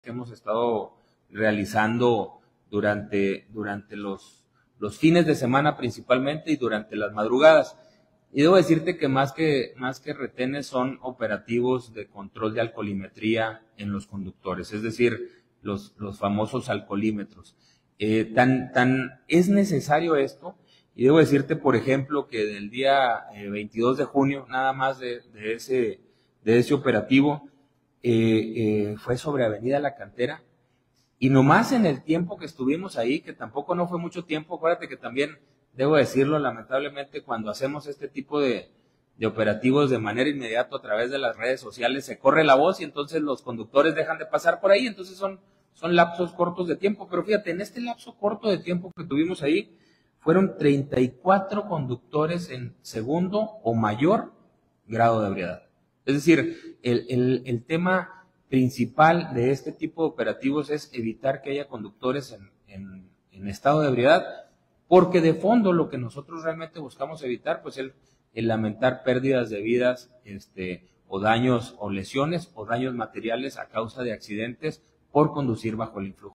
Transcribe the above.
que hemos estado realizando durante los fines de semana principalmente y durante las madrugadas. Y debo decirte que más que retenes son operativos de control de alcoholimetría en los conductores, es decir, los famosos alcoholímetros. Es necesario esto, y debo decirte, por ejemplo, que del día 22 de junio, nada más de ese operativo, fue sobre Avenida La Cantera, y nomás en el tiempo que estuvimos ahí, que tampoco no fue mucho tiempo, acuérdate que también, debo decirlo, lamentablemente cuando hacemos este tipo de operativos de manera inmediata a través de las redes sociales, se corre la voz y entonces los conductores dejan de pasar por ahí, entonces son lapsos cortos de tiempo. Pero fíjate, en este lapso corto de tiempo que tuvimos ahí, fueron 34 conductores en segundo o mayor grado de ebriedad. Es decir, el tema principal de este tipo de operativos es evitar que haya conductores en estado de ebriedad, porque de fondo lo que nosotros realmente buscamos evitar, pues el lamentar pérdidas de vidas, o daños o lesiones o daños materiales a causa de accidentes por conducir bajo el influjo.